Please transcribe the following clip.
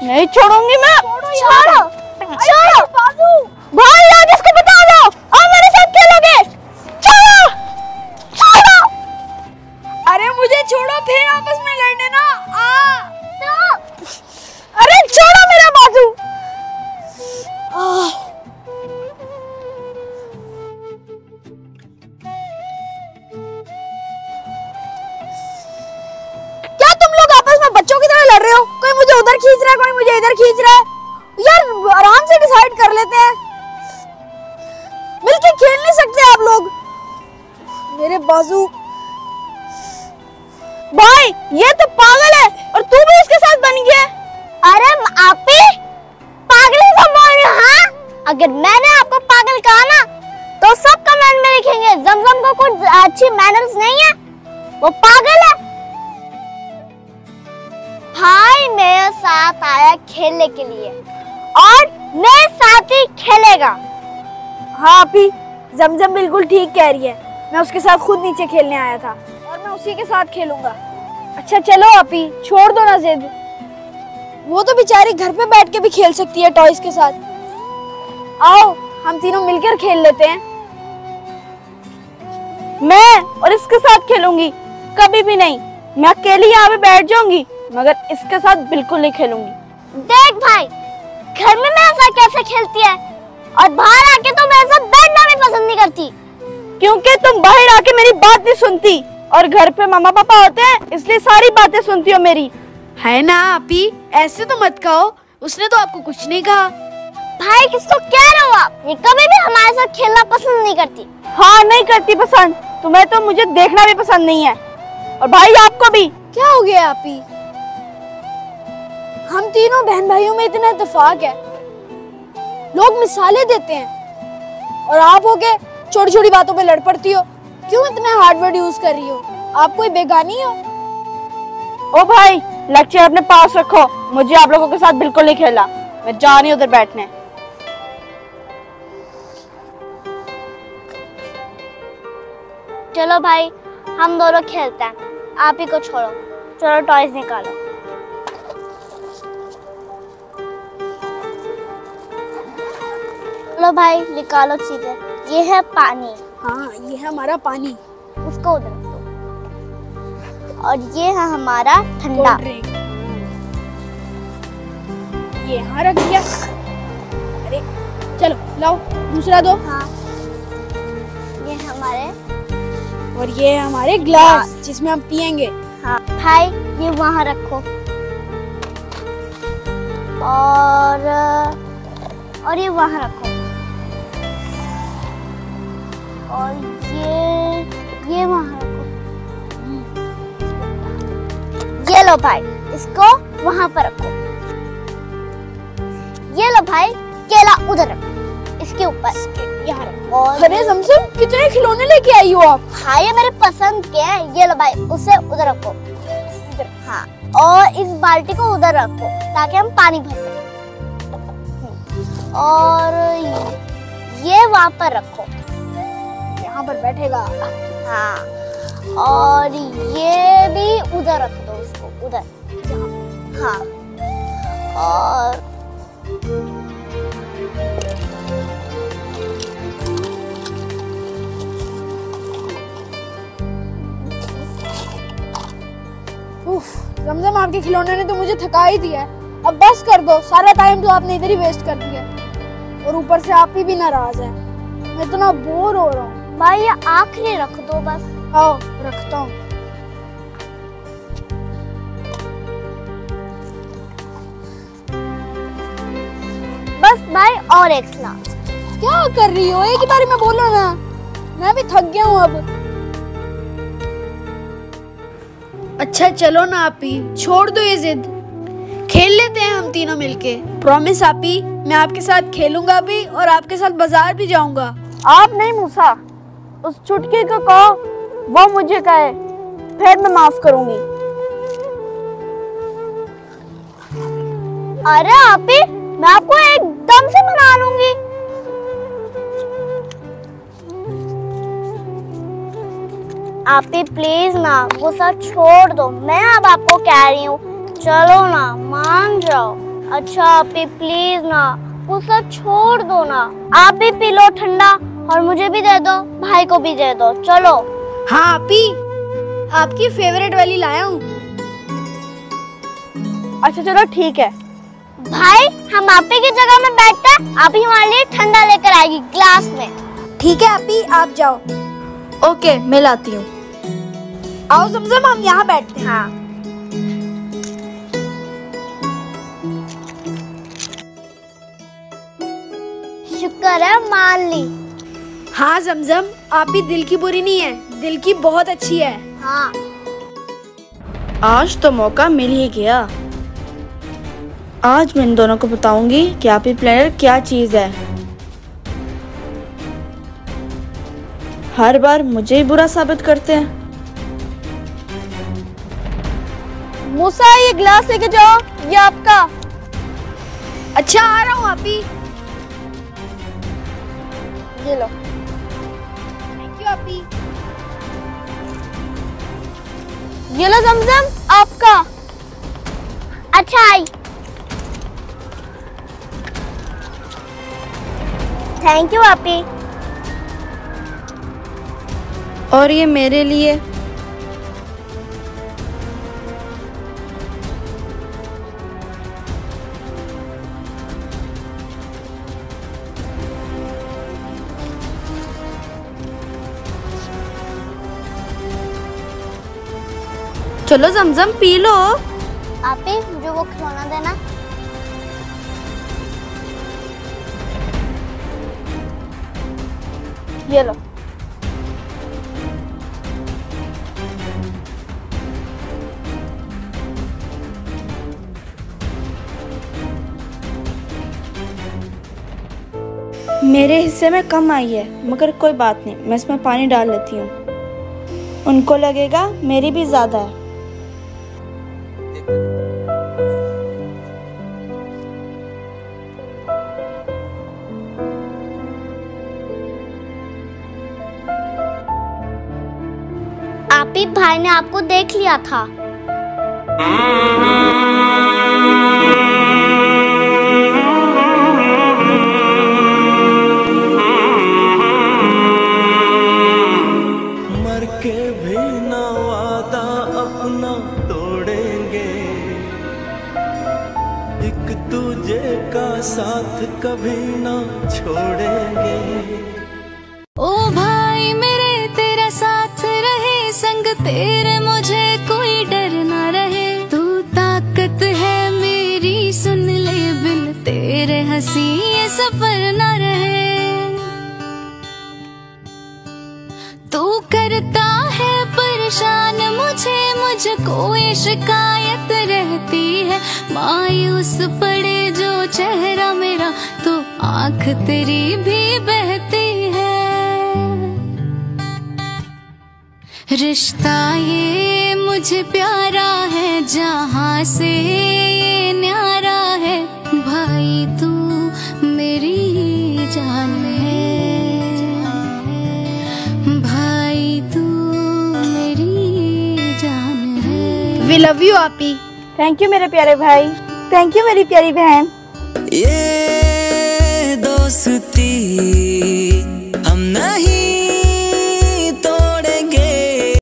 नहीं छोड़ूंगी मैं। छोड़ो छोड़ो भाई आज इसको बता दो और मेरे साथ खेलोगे। छोड़ो छोड़ो। अरे मुझे छोड़ो, फिर आपस में लड़ने ना। अरे छोड़ो मेरा बाजू। क्या तुम लोग आपस में बच्चों की तरह लड़ रहे हो? कोई मुझे उधर खींच रहा है, कोई मुझे इधर खींच रहा है। यार आराम से डिसाइड कर लेते हैं, मिलके खेल नहीं सकते आप लोग? मेरे बाजू। भाई ये तो पागल है और तू भी इसके साथ बन गया। अरे आप ही पागल से बोल रहे हो? हाँ, अगर मैंने आपको पागल कहा ना तो सब कमेंट में लिखेंगे जमजम को कुछ अच्छी मैनर्स नहीं है, वो पागल है। भाई मेरे साथ आया खेलने के लिए और मेरे साथ ही खेलेगा। हाँ आपी, जमजम बिल्कुल ठीक कह रही है। मैं उसके साथ खुद नीचे खेलने आया था और मैं उसी के साथ खेलूंगा। अच्छा चलो आपी, छोड़ दो ना जिद। वो तो बेचारी घर पे बैठ के भी खेल सकती है टॉयज के साथ। आओ हम तीनों मिलकर खेल लेते हैं। मैं और इसके साथ खेलूंगी, कभी भी नहीं। मैं अकेली यहाँ पे बैठ जाऊंगी मगर इसके साथ बिल्कुल नहीं खेलूंगी। देख भाई, घर में मेरे साथ कैसे खेलती है और बाहर आके तो मेरे साथ बैठना भी पसंद नहीं करती। क्योंकि तुम बाहर आके मेरी बात नहीं सुनती और घर पे मम्मा पापा होते हैं इसलिए सारी बातें सुनती हो मेरी। है ना आपी, ऐसे तो मत कहो, उसने तो आपको कुछ नहीं कहा। भाई किसको कह रहे हो आप? ये कभी भी हमारे साथ खेलना पसंद नहीं करती। हाँ नहीं करती पसंद, तुम्हें तो मुझे देखना भी पसंद नहीं है और भाई आपको भी। क्या हो गया आपी? हम तीनों बहन भाइयों में इतना इत्तेफाक है, लोग मिसालें देते हैं और आप होके छोटी छोटी बातों पे लड़ पड़ती हो। क्यों इतने हार्ड वर्ड यूज कर रही हो? आप कोई बेगानी हो? ओ भाई लेक्चर अपने पास रखो, मुझे आप लोगों के साथ बिल्कुल नहीं खेला। मैं जा रही हूँ उधर बैठने। चलो भाई हम दोनों खेलते हैं, आप ही को छोड़ो। चलो टॉयज निकालो। चलो भाई निकालो चीजें। ये है पानी। हाँ ये है हमारा पानी। उसको उधर रख दो। और ये है हमारा ठंडा। ये यहाँ रख दिया। अरे चलो लाओ दूसरा दो। हाँ ये हमारे, और ये है हमारे ग्लास जिसमें हम पियेंगे। हाँ भाई ये वहाँ रखो। और ये वहाँ रखो। और ये वहाँ रखो। ये लो भाई, इसको वहाँ पर रखो। ये लो भाई, केला उधर रखो, इसके ऊपर यहाँ रखो। अरे जमजम कितने खिलौने लेके आई हो आप? हाँ ये मेरे पसंद के हैं। ये लो भाई, उसे उधर रखो। इधर, हाँ। और इस बाल्टी को उधर रखो ताकि हम पानी भर सकें। और ये वहाँ पर रखो, यहाँ पर बैठेगा। हाँ। और ये भी उधर रख दो, उसको उधर। हाँ। और जमजम आपके खिलौने ने तो मुझे थका ही दिया है। अब बस कर दो, सारा टाइम तो आपने इधर ही वेस्ट कर दिया और ऊपर से आप ही भी नाराज हैं। मैं इतना बोर हो रहा हूँ। भाई ये आखिरी रख दो बस। आओ रखता हूँ। बस भाई और एक गिलास। क्या कर रही हो? एक ही बारी में बोलो ना, मैं भी थक गया हूँ अब। अच्छा चलो ना आपी, छोड़ दो ये जिद, खेल लेते हैं हम तीनों मिलके। प्रॉमिस आपी, मैं आपके साथ खेलूंगा भी और आपके साथ बाजार भी जाऊंगा। आप नहीं मूसा, उस चुटकी को कहो वो मुझे कहे, फिर मैं माफ करूंगी। अरे आपी, मैं आपको एकदम से मना लूंगी। आपी प्लीज ना, गुस्सा छोड़ दो। मैं अब आपको कह रही हूँ, चलो ना, मान जाओ। अच्छा आपी प्लीज ना, वो सब छोड़ दो ना। आप भी पी लो ठंडा और मुझे भी दे दो, भाई को भी दे दो। चलो। हाँ आपी, आपकी फेवरेट वाली लाया हूँ। अच्छा चलो ठीक है। भाई हम आपी की जगह में बैठते हैं, आप ही हमारे लिए ठंडा लेकर आएगी ग्लास में। ठीक है आपी, आप जाओ। ओके मैं लाती हूँ। आओ जमजम, हम यहाँ बैठते हैं। हाँ। शुक्र है मान ली। हाँ जमजम, आप भी दिल की बुरी नहीं है, दिल की बहुत अच्छी है। हाँ। आज तो मौका मिल ही गया। आज मैं इन दोनों को बताऊंगी कि आपी प्लानर क्या चीज है। हर बार मुझे ही बुरा साबित करते हैं। मूसा ये ग्लास लेके जाओ, ये आपका। अच्छा आ रहा हूँ आपी। ये लो। थैंक यू आपी। ये लो जमजम, आपका। अच्छा आई। थैंक यू आपी। और ये मेरे लिए। चलो जमजम पी लो। आपी मुझे वो खिलौना देना। ये लो। मेरे हिस्से में कम आई है, मगर कोई बात नहीं, मैं इसमें पानी डाल लेती हूँ। उनको लगेगा मेरी भी ज्यादा है। आपी भाई ने आपको देख लिया था। मर के भी ना वादा अपना तोड़ेंगे, एक दूजे का साथ कभी ना छोड़ेंगे। ओ भाई मेरे तेरा साथ रहे, संग तेरे मुझे कोई डर ना रहे। तू ताकत है मेरी, सुन ले बिन तेरे हंसी ये सफर ना रहे। तू करता है परेशान मुझे, मुझको ये शिकायत रहती है। मायूस पड़े जो चेहरा मेरा, तो आँख तेरी भी बहती है। रिश्ता ये मुझे प्यारा है, जहाँ से ये न्यारा है। भाई तू मेरी जान है, भाई तू मेरी जान है। वी लव यू आपी। थैंक यू मेरे प्यारे भाई। थैंक यू मेरी प्यारी बहन। ये दोस्ती हम नहीं